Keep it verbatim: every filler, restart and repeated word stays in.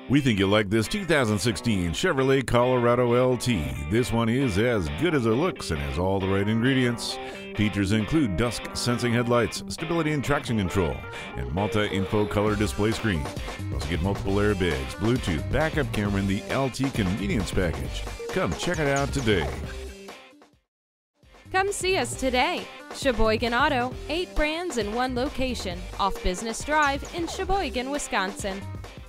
We think you'll like this two thousand sixteen Chevrolet Colorado L T. This one is as good as it looks and has all the right ingredients. Features include Dusk sensing headlights, stability and traction control, and multi-info color display screen. You also get multiple airbags, Bluetooth, backup camera, and the L T convenience package. Come check it out today. Come see us today. Sheboygan Auto, eight brands in one location, off Business Drive in Sheboygan, Wisconsin.